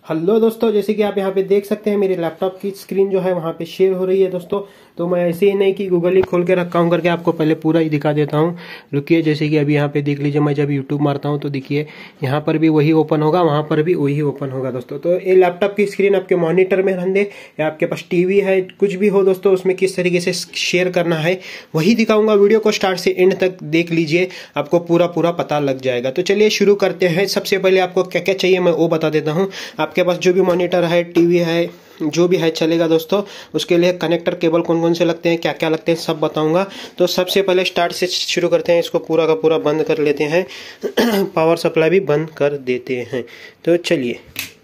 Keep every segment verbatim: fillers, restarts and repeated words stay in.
Hello दोस्तों, जैसे कि आप यहाँ पे देख सकते हैं मेरे लैपटॉप की स्क्रीन जो है वहाँ पे शेयर हो रही है दोस्तों। तो मैं ऐसे ही नहीं कि गूगल ही खोल के रखा हूँ करके आपको पहले पूरा ही दिखा देता हूँ। रुकिए, जैसे कि अभी यहाँ पे देख लीजिए, मैं जब यूट्यूब मारता हूँ तो देखिए यहाँ पर भी वही ओपन होगा, वहाँ पर भी वही ओपन होगा दोस्तों। तो ये लैपटॉप की स्क्रीन आपके मॉनिटर में रहने या आपके पास टीवी है, कुछ भी हो दोस्तों, उसमें किस तरीके से शेयर करना है वही दिखाऊंगा। वीडियो को स्टार्ट से एंड तक देख लीजिए, आपको पूरा पूरा पता लग जाएगा। तो चलिए शुरू करते हैं। सबसे पहले आपको क्या क्या चाहिए मैं वो बता देता हूँ। आपके पास जो भी मॉनिटर है, टीवी है, जो भी है चलेगा दोस्तों। उसके लिए कनेक्टर केबल कौन कौन से लगते हैं, क्या क्या लगते हैं, सब बताऊंगा। तो सबसे पहले स्टार्ट से शुरू करते हैं। इसको पूरा का पूरा बंद कर लेते हैं पावर सप्लाई भी बंद कर देते हैं। तो चलिए,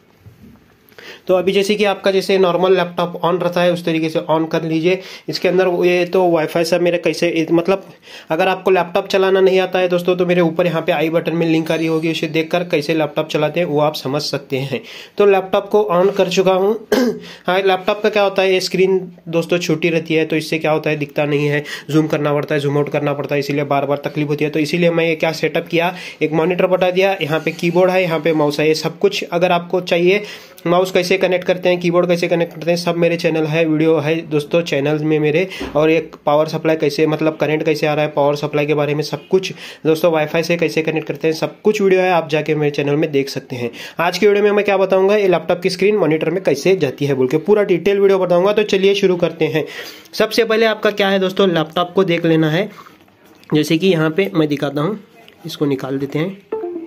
तो अभी जैसे कि आपका जैसे नॉर्मल लैपटॉप ऑन रहता है उस तरीके से ऑन कर लीजिए। इसके अंदर ये तो वाईफाई सब मेरे कैसे, मतलब अगर आपको लैपटॉप चलाना नहीं आता है दोस्तों तो मेरे ऊपर यहाँ पे आई बटन में लिंक आ रही होगी, उसे देखकर कैसे लैपटॉप चलाते हैं वो आप समझ सकते हैं। तो लैपटॉप को ऑन कर चुका हूँ। हाँ, लैपटॉप का क्या होता है, ये स्क्रीन दोस्तों छोटी रहती है तो इससे क्या होता है, दिखता नहीं है, जूम करना पड़ता है, जूम आउट करना पड़ता है, इसीलिए बार बार तकलीफ होती है। तो इसीलिए मैं ये क्या सेटअप किया, एक मॉनिटर बता दिया, यहाँ पे कीबोर्ड है, यहाँ पे माउस है, ये सब कुछ अगर आपको चाहिए। माउस कैसे कनेक्ट करते हैं, कीबोर्ड कैसे कनेक्ट करते हैं, सब मेरे चैनल है, वीडियो है दोस्तों चैनल में मेरे। और एक पावर सप्लाई कैसे, मतलब करंट कैसे आ रहा है, पावर सप्लाई के बारे में सब कुछ दोस्तों, वाईफाई से कैसे कनेक्ट करते हैं, सब कुछ वीडियो है, आप जाके मेरे चैनल में देख सकते हैं। आज की वीडियो में मैं क्या बताऊंगा, ये लैपटॉप की स्क्रीन मॉनिटर में कैसे जाती है बोल के पूरा डिटेल वीडियो बताऊंगा। तो चलिए शुरू करते हैं। सबसे पहले आपका क्या है दोस्तों, लैपटॉप को देख लेना है। जैसे कि यहाँ पे मैं दिखाता हूँ, इसको निकाल देते हैं,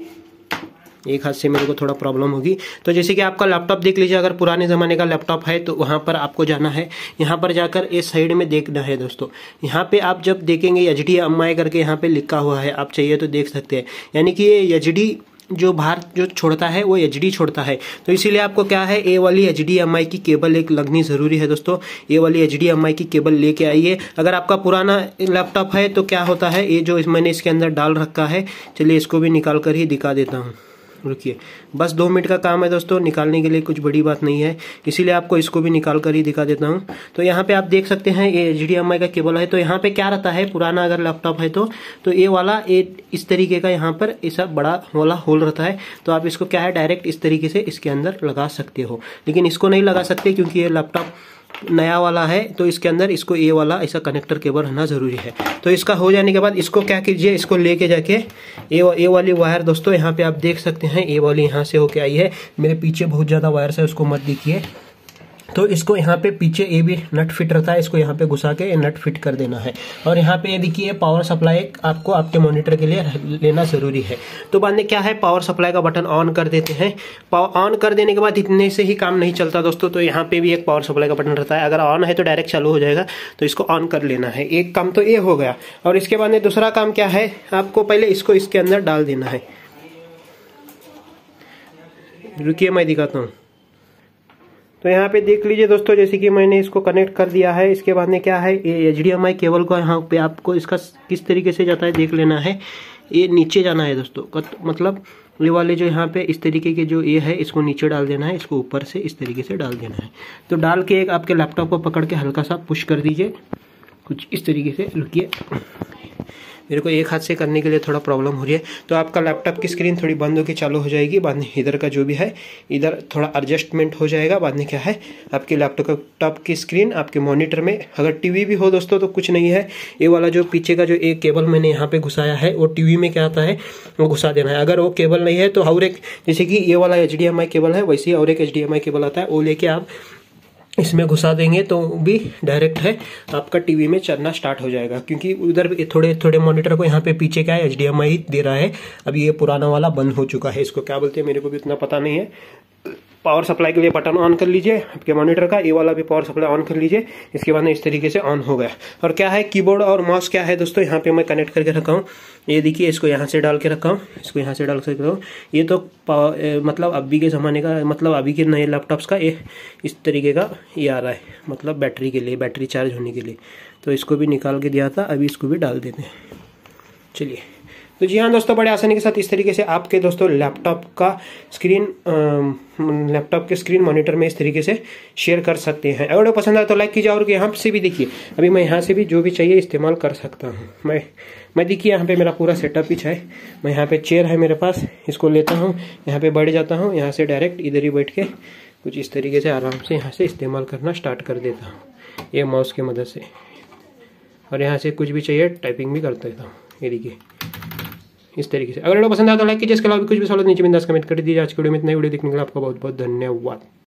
एक हाथ से मेरे को थोड़ा प्रॉब्लम होगी। तो जैसे कि आपका लैपटॉप देख लीजिए, अगर पुराने ज़माने का लैपटॉप है तो वहाँ पर आपको जाना है, यहाँ पर जाकर इस साइड में देखना है दोस्तों। यहाँ पे आप जब देखेंगे एच डी एम आई करके यहाँ पे लिखा हुआ है, आप चाहिए तो देख सकते हैं। यानी कि ये एच डी जो बाहर जो छोड़ता है वो एच डी छोड़ता है। तो इसीलिए आपको क्या है, ए वाली एच डी एम आई की केबल एक लगनी ज़रूरी है दोस्तों। ए वाली एच डी एम आई की केबल लेके आइए। अगर आपका पुराना लैपटॉप है तो क्या होता है, ये जो मैंने इसके अंदर डाल रखा है, चलिए इसको भी निकाल कर ही दिखा देता हूँ। रुकिए, बस दो मिनट का काम है दोस्तों, निकालने के लिए कुछ बड़ी बात नहीं है, इसीलिए आपको इसको भी निकाल कर ही दिखा देता हूँ। तो यहाँ पे आप देख सकते हैं ये एच डी एम आई का केबल है। तो यहाँ पे क्या रहता है, पुराना अगर लैपटॉप है तो तो ये वाला ये इस तरीके का यहाँ पर ऐसा बड़ा वाला होल रहता है। तो आप इसको क्या है, डायरेक्ट इस तरीके से इसके अंदर लगा सकते हो, लेकिन इसको नहीं लगा सकते क्योंकि ये लैपटॉप नया वाला है। तो इसके अंदर इसको ए वाला ऐसा कनेक्टर केबल रहना जरूरी है। तो इसका हो जाने के बाद इसको क्या कीजिए, इसको लेके जाके ए ए वाली वायर दोस्तों, यहाँ पे आप देख सकते हैं ए वाली यहाँ से होके आई है। मेरे पीछे बहुत ज्यादा वायर्स है, उसको मत देखिए। तो इसको यहाँ पे पीछे ए भी नट फिट रहता है, इसको यहाँ पे घुसा के नट फिट कर देना है। और यहाँ पे ये देखिए पावर सप्लाई आपको आपके मॉनिटर के लिए लेना जरूरी है। तो बाद में क्या है, पावर सप्लाई का बटन ऑन कर देते हैं। पावर ऑन कर देने के बाद इतने से ही काम नहीं चलता दोस्तों। तो यहाँ पे भी एक पावर सप्लाई का बटन रहता है, अगर ऑन है तो डायरेक्ट चालू हो जाएगा, तो इसको ऑन कर लेना है। एक काम तो ये हो गया। और इसके बाद में दूसरा काम क्या है, आपको पहले इसको इसके अंदर डाल देना है। रुकिए मैं दिखाता हूँ। तो यहाँ पे देख लीजिए दोस्तों, जैसे कि मैंने इसको कनेक्ट कर दिया है। इसके बाद में क्या है, ये H D M I cable को यहाँ पे आपको इसका किस तरीके से जाता है देख लेना है। ये नीचे जाना है दोस्तों, मतलब ये वाले जो यहाँ पे इस तरीके के जो ये है, इसको नीचे डाल देना है, इसको ऊपर से इस तरीके से डाल देना है। तो डाल के एक आपके लैपटॉप को पकड़ के हल्का सा पुश कर दीजिए, कुछ इस तरीके से। रुकिए, मेरे को एक हाथ से करने के लिए थोड़ा प्रॉब्लम हो रही है। तो आपका लैपटॉप की स्क्रीन थोड़ी बंद होकर चालू हो जाएगी। बाद में इधर का जो भी है इधर थोड़ा एडजस्टमेंट हो जाएगा। बाद में क्या है, आपके लैपटॉप टॉप की स्क्रीन आपके मॉनिटर में, अगर टीवी भी हो दोस्तों तो कुछ नहीं है, ये वाला जो पीछे का जो एक केबल मैंने यहाँ पे घुसाया है वो टीवी में क्या आता है वो घुसा देना है। अगर वो केबल नहीं है तो और एक, जैसे कि ये वाला H D M I cable है वैसे ही और एक H D M I cable आता है, वो लेके आप इसमें घुसा देंगे तो भी डायरेक्ट है आपका टीवी में चलना स्टार्ट हो जाएगा। क्योंकि उधर थोड़े थोड़े मॉनिटर को यहाँ पे पीछे क्या है, एच डी एम आई दे रहा है। अभी ये पुराना वाला बंद हो चुका है, इसको क्या बोलते हैं मेरे को भी इतना पता नहीं है। पावर सप्लाई के लिए बटन ऑन कर लीजिए आपके मॉनिटर का, ये वाला भी पावर सप्लाई ऑन कर लीजिए। इसके बाद में इस तरीके से ऑन हो गया। और क्या है, कीबोर्ड और माउस क्या है दोस्तों, यहाँ पे मैं कनेक्ट करके रखा हूँ। ये देखिए, इसको यहाँ से डाल के रखा हूँ, इसको यहाँ से डाल के रखा हूँ। ये तो पावर, मतलब अभी के ज़माने का, मतलब अभी के नए लैपटॉप्स का ये इस तरीके का ये आ रहा है, मतलब बैटरी के लिए, बैटरी चार्ज होने के लिए। तो इसको भी निकाल के दिया था, अभी इसको भी डाल देते हैं। चलिए, तो जी हाँ दोस्तों, बड़े आसानी के साथ इस तरीके से आपके दोस्तों लैपटॉप का स्क्रीन लैपटॉप के स्क्रीन मॉनिटर में इस तरीके से शेयर कर सकते हैं। अगर वो पसंद आए तो लाइक कीजिए, और यहाँ से भी देखिए अभी मैं यहाँ से भी जो भी चाहिए इस्तेमाल कर सकता हूँ। मैं मैं देखिए यहाँ पे मेरा पूरा सेटअप ही है। मैं यहाँ पे चेयर है मेरे पास, इसको लेता हूँ, यहाँ पे बैठ जाता हूँ, यहाँ से डायरेक्ट इधर ही बैठ के कुछ इस तरीके से आराम से यहाँ से इस्तेमाल करना स्टार्ट कर देता हूँ ये माउस की मदद से। और यहाँ से कुछ भी चाहिए टाइपिंग भी कर देता हूँ, ये देखिए इस तरीके से। अगर वीडियो पसंद आया तो लाइक कीजिए, इसके अलावा कुछ भी सवाल नीचे बिंदास कमेंट कर दीजिए। आज की वीडियो में इतना ही। वीडियो देखने के लिए आपका बहुत बहुत धन्यवाद।